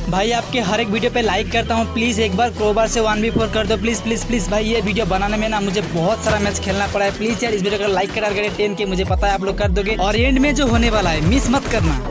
भाई आपके हर एक वीडियो पे लाइक करता हूँ, प्लीज एक बार क्रोबार से 1v4 कर दो प्लीज प्लीज प्लीज। भाई ये वीडियो बनाने में ना मुझे बहुत सारा मैच खेलना पड़ा है, प्लीज यार इस वीडियो को लाइक करा 10 के, मुझे पता है आप लोग कर दोगे और एंड में जो होने वाला है मिस मत करना।